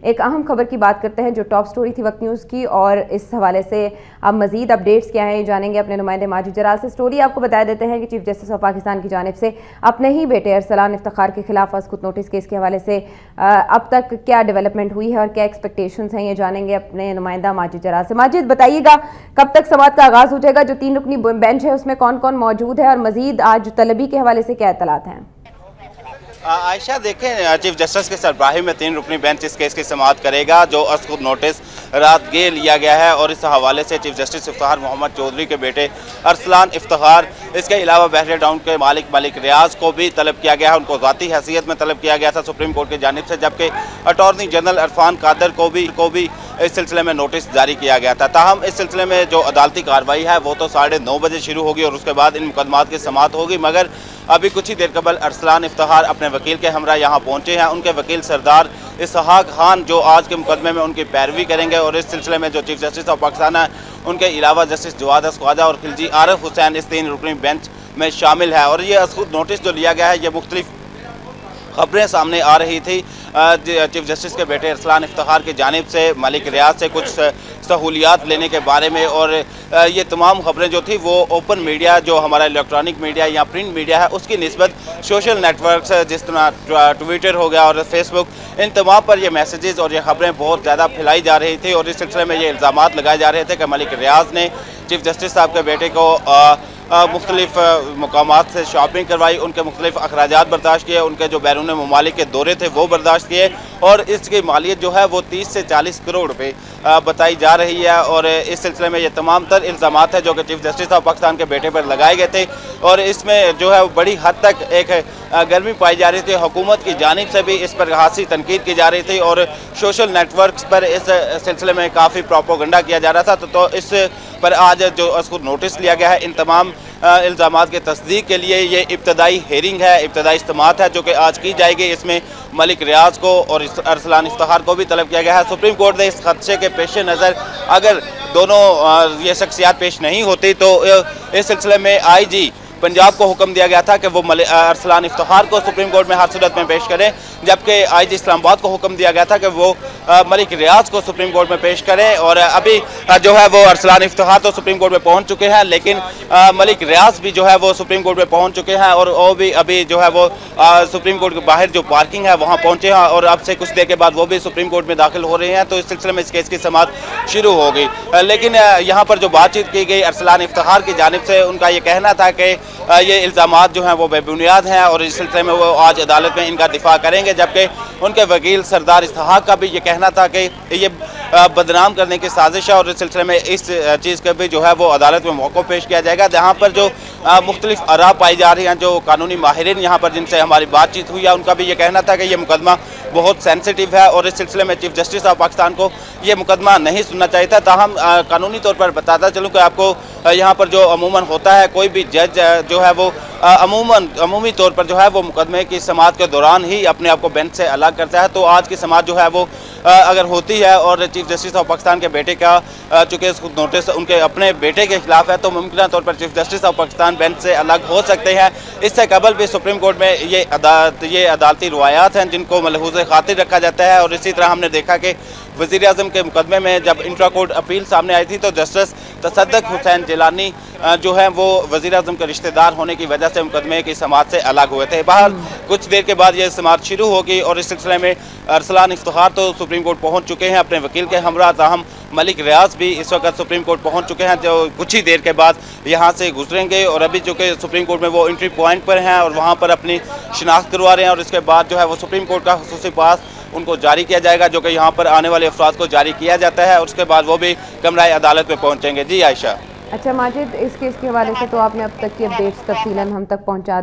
एक अहम खबर की बात करते हैं जो टॉप स्टोरी थी वक्त न्यूज़ की, और इस हवाले से अब मजीद अपडेट्स क्या हैं जानेंगे अपने नुमाइंदे माजिद जलाल से। स्टोरी आपको बता देते हैं कि चीफ जस्टिस ऑफ पाकिस्तान की जानिब से अपने ही बेटे अरसलान इफ्तिखार के खिलाफ अस्कुत नोटिस केस के हवाले से अब तक क्या डेवलपमेंट हुई है और क्या एक्सपेक्टेशंस हैं, ये जानेंगे अपने नुमाइंदा माजिद जलाल से। माजिद, बताइएगा कब तक समाअत का आगाज हो जाएगा? जो 3 रुकनी बेंच है उसमें कौन कौन मौजूद है और मजीद आज तलबी के हवाले से क्या इत्तलात हैं? आयशा, देखें, चीफ जस्टिस के सरबराही में 3 रुकनी बेंच इस केस की समाअत करेगा जो अस्कुत नोटिस रात ये लिया गया है, और इस हवाले से चीफ जस्टिस इफ्तिखार मोहम्मद चौधरी के बेटे अरसलान इफ्तिखार, इसके अलावा बहरिया टाउन के मलिक रियाज को भी तलब किया गया है। उनको ज़ाती हैसियत में तलब किया गया था सुप्रीम कोर्ट की जानिब से, जबकि अटॉर्नी जनरल इरफान कादर को भी इस सिलसिले में नोटिस जारी किया गया था। ताहम इस सिलसिले में जो अदालती कार्रवाई है वो तो 9:30 बजे शुरू होगी और उसके बाद इन मुकदमात की समाअत होगी, मगर अभी कुछ ही देर कबल अरसलान इफ्तिखार अपने वकील के हमरा यहाँ पहुँचे हैं। उनके वकील सरदार इसहाक खान जो आज के मुकदमे में उनकी पैरवी करेंगे, और इस सिलसिले में जो चीफ जस्टिस ऑफ पाकिस्तान है उनके अलावा जस्टिस जवाद ख्वाजा और खिलजी आरिफ हुसैन इस 3 रुकनी बेंच में शामिल है। और ये अस्कुत नोटिस जो लिया गया है, ये मुख्तलिफ खबरें सामने आ रही थी। चीफ जस्टिस के बेटे अरसलान इफ्तिखार की जानिब से मलिक रियाज से कुछ सहूलियात लेने के बारे में, और ये तमाम खबरें जो थी वो ओपन मीडिया, जो हमारा इलेक्ट्रॉनिक मीडिया या प्रिंट मीडिया है, उसकी निस्बत सोशल नेटवर्क्स जिस तरह ट्विटर हो गया और फेसबुक, इन तमाम पर ये मैसेजेस और ये खबरें बहुत ज़्यादा फैलाई जा रही थी। और इस सिलसिले में ये इल्ज़ामात लगाए जा रहे थे कि मलिक रियाज ने चीफ जस्टिस साहब के बेटे को मुख्तलिफ मकामात से शॉपिंग करवाई, उनके मुख्तलिफ अखराजात बर्दाश्त किए, उनके जो बैरून ममालिक के दौरे थे वो बर्दाश्त किए, और इसकी मालियत जो है वो 30 से 40 करोड़ रुपए बताई जा रही है। और इस सिलसिले में ये तमाम तर इल्ज़ामात है जो कि चीफ जस्टिस ऑफ पाकिस्तान के बेटे पर लगाए गए थे, और इसमें जो है बड़ी हद तक एक गर्मी पाई जा रही थी। हुकूमत की जानिब से भी इस पर खासी तनकीद की जा रही थी और सोशल नेटवर्क्स पर इस सिलसिले में काफ़ी प्रोपोगंडा किया जा रहा था। तो इस पर आज जो उसको नोटिस लिया गया है, इन तमाम इल्ज़ामात के तस्दीक के लिए ये इब्तदाई हेयरिंग है, इब्तदाई इस्तेमात है जो कि आज की जाएगी। इसमें मलिक रियाज को और अरसलान इफ्तिखार को भी तलब किया गया है। सुप्रीम कोर्ट ने इस खदशे के पेश नज़र अगर दोनों ये शख्सियात पेश नहीं होती तो इस सिलसिले में IG पंजाब को हुक्म दिया गया था कि वो अरसलान इफ्तिखार को सुप्रीम कोर्ट में हर सूरत में पेश करें, जबकि IG इस्लामाबाद को हुक्म दिया गया था कि वो मलिक रियाज को सुप्रीम कोर्ट में पेश करें। और अभी जो है वो अरसलान इफ्तिखार तो सुप्रीम कोर्ट में पहुंच चुके हैं, लेकिन मलिक रियाज भी जो है वो सुप्रीम कोर्ट में पहुंच चुके हैं, और वो भी अभी जो है वो सुप्रीम कोर्ट के बाहर जो पार्किंग है वहाँ पहुँचे हैं, और अब से कुछ देर के बाद वो भी सुप्रीम कोर्ट में दाखिल हो रहे हैं। तो इस सिलसिले में इस केस की समाअत शुरू हो गई। लेकिन यहाँ पर जो बातचीत की गई अरसलान इफ्तिखार की जानिब से, उनका ये कहना था कि ये इल्ज़ामात जो हैं वो बेबुनियाद हैं, और इस सिलसिले में वो आज अदालत में इनका दिफा करेंगे। जबकि उनके वकील सरदार इसहाक का भी ये कहना था कि ये बदनाम करने की साजिश है, और इस सिलसिले में इस चीज़ का भी जो है वो अदालत में मौक़िफ़ पेश किया जाएगा। जहाँ पर जो मुख्तलिफ आरा पाई जा रही हैं, जो कानूनी माहिरीन यहाँ पर जिनसे हमारी बातचीत हुई है, उनका भी ये कहना था कि ये मुकदमा बहुत सेंसिटिव है, और इस सिलसिले में चीफ जस्टिस ऑफ पाकिस्तान को ये मुकदमा नहीं सुनना चाहिए था। ताहम कानूनी तौर पर बताता चलूँ कि आपको यहाँ पर जो अमूमन होता है, कोई भी जज जो है वो अमूमी तौर पर जो है वो मुकदमे की समाअत के दौरान ही अपने आप को बेंच से अलग करता है। तो आज की समाअत जो है वो अगर होती है और चीफ जस्टिस ऑफ पाकिस्तान के बेटे का चूँकि नोटिस उनके अपने बेटे के खिलाफ है, तो मुमकिन तौर पर chief justice of Pakistan bench से अलग हो सकते हैं। इससे कबल भी सुप्रीम कोर्ट में ये अदालती रवायात हैं जिनको मलहूज़ खातिर रखा जाता है। और इसी तरह हमने देखा कि वज़ीर आज़म के मुकदमे में जब इंट्रा कोर्ट अपील सामने आई थी तो जस्टिस तसद्दुक़ हुसैन जिलानी जो है वो वज़ीर आज़म के रिश्तेदार होने की वजह से मुकदमे की समाअत से अलग हुए थे। बाहर कुछ देर के बाद ये समाअत शुरू होगी, और इस सिलसिले में अरसलान इफ्तिखार तो सुप्रीम कोर्ट पहुँच चुके हैं अपने वकील के हमरा, ताहम मलिक रियाज भी इस वक्त सुप्रीम कोर्ट पहुँच चुके हैं, जो कुछ ही देर के बाद यहाँ से गुजरेंगे। और अभी चूँकि सुप्रीम कोर्ट में वो एंट्री पॉइंट पर हैं और वहाँ पर अपनी शिनाख्त करवा रहे हैं, और इसके बाद जो है वो सुप्रीम कोर्ट का खुसूसी पास उनको जारी किया जाएगा, जो कि यहाँ पर आने वाले अफराद को जारी किया जाता है, और उसके बाद वो भी कमराए अदालत में पहुँचेंगे। जी आयशा। अच्छा माजिद, इस केस के हवाले से तो आपने अब तक की अपडेट्स तफसीलन हम तक पहुँचा